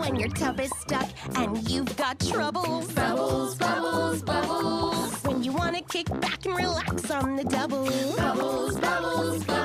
when your tub is stuck and you've got troubles. Bubbles, bubbles, bubbles. When you want to kick back and relax on the double. Bubbles, bubbles, bubbles.